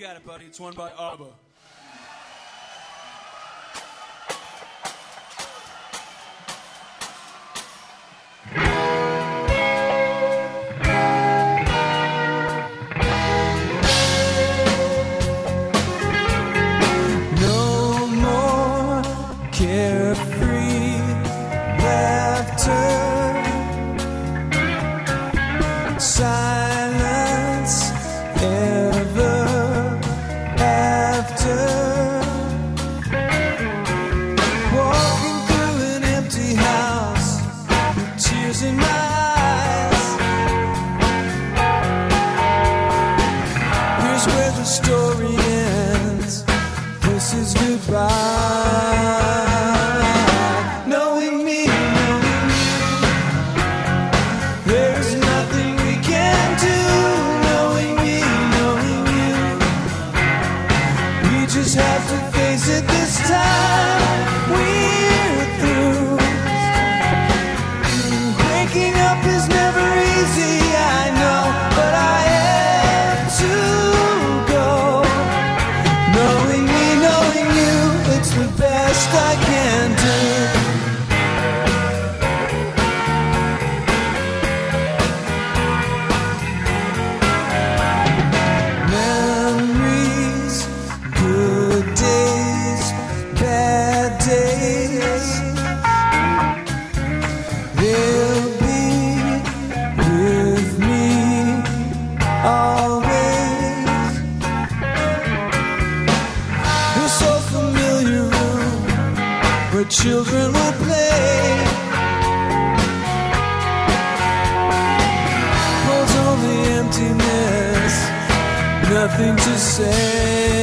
got it, buddy. It's one by ABBA. No more carefree laughter, silence ever after. Walking through an empty house with tears in my eyes. Here's where the story ends. This is goodbye. Knowing me, knowing you, there's nothing we can do. Knowing me, knowing you, we just have to face it this time. We're through. Breaking up is never easy, I know, but I have to go. Knowing me, knowing you, it's the best I can do. Memories, good days, bad days, they'll be with me always. This old familiar room where children will play holds only emptiness, nothing to say.